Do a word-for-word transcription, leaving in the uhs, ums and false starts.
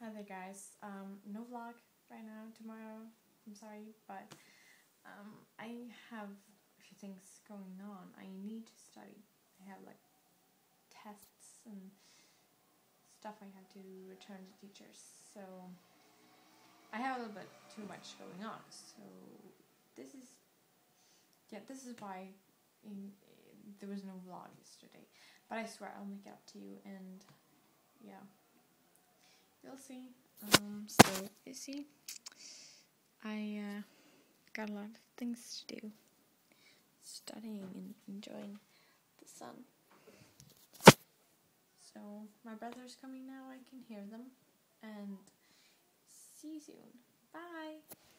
Hi there guys, um, no vlog right now, tomorrow, I'm sorry, but um, I have a few things going on. I need to study. I have like tests and stuff I have to return to teachers, so I have a little bit too much going on, so this is, yeah, this is why in, there was no vlog yesterday, but I swear I'll make it up to you, and yeah. You'll see. Um, so, you see, I uh, got a lot of things to do. Studying and enjoying the sun. So, my brother's coming now. I can hear them. And see you soon. Bye!